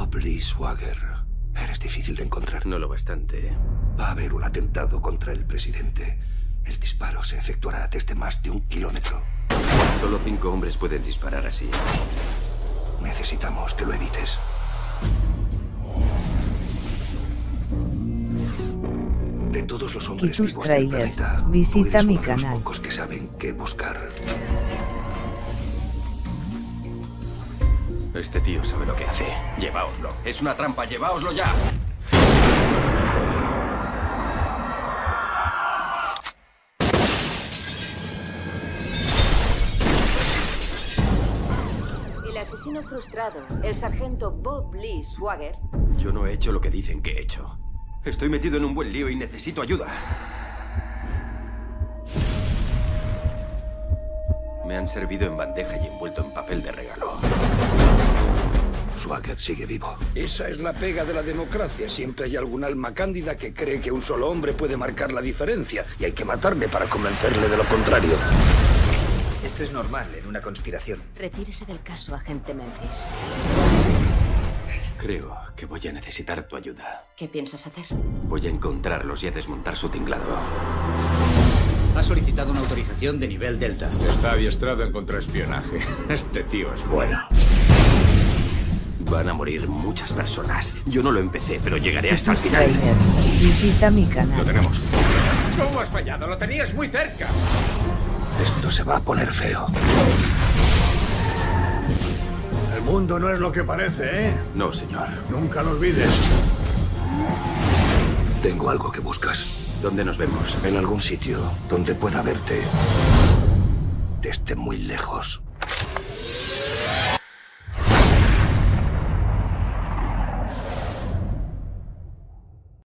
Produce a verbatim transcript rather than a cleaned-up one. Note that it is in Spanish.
Bob Lee Swagger. Eres difícil de encontrar. No lo bastante. Va a haber un atentado contra el presidente. El disparo se efectuará desde más de un kilómetro. Solo cinco hombres pueden disparar así. Necesitamos que lo evites. De todos los hombres Kitus vivos del Trailers, planeta, visita tú eres mi uno de los canal. pocos que saben qué buscar. Este tío sabe lo que hace. Lleváoslo. Es una trampa, lleváoslo ya. El asesino frustrado, el sargento Bob Lee Swagger, Yo no he hecho lo que dicen que he hecho. Estoy metido en un buen lío y necesito ayuda. Me han servido en bandeja y envuelto en papel de regalo. Swagger sigue vivo. Esa es la pega de la democracia. Siempre hay algún alma cándida que cree que un solo hombre puede marcar la diferencia. Y hay que matarme para convencerle de lo contrario. Esto es normal en una conspiración. retírese del caso, agente Memphis. Creo que voy a necesitar tu ayuda. ¿Qué piensas hacer? Voy a encontrarlos y a desmontar su tinglado. Ha solicitado una autorización de nivel Delta. Está adiestrado en contraespionaje. Este tío es bueno. Van a morir muchas personas. Yo no lo empecé, pero llegaré hasta el final. Trailers, visita mi Lo canal. tenemos. ¿Cómo has fallado? Lo tenías muy cerca. Esto se va a poner feo. El mundo no es lo que parece, ¿eh? No, señor. Nunca lo olvides. Tengo algo que buscas. ¿Dónde nos vemos? En algún sitio donde pueda verte desde muy lejos.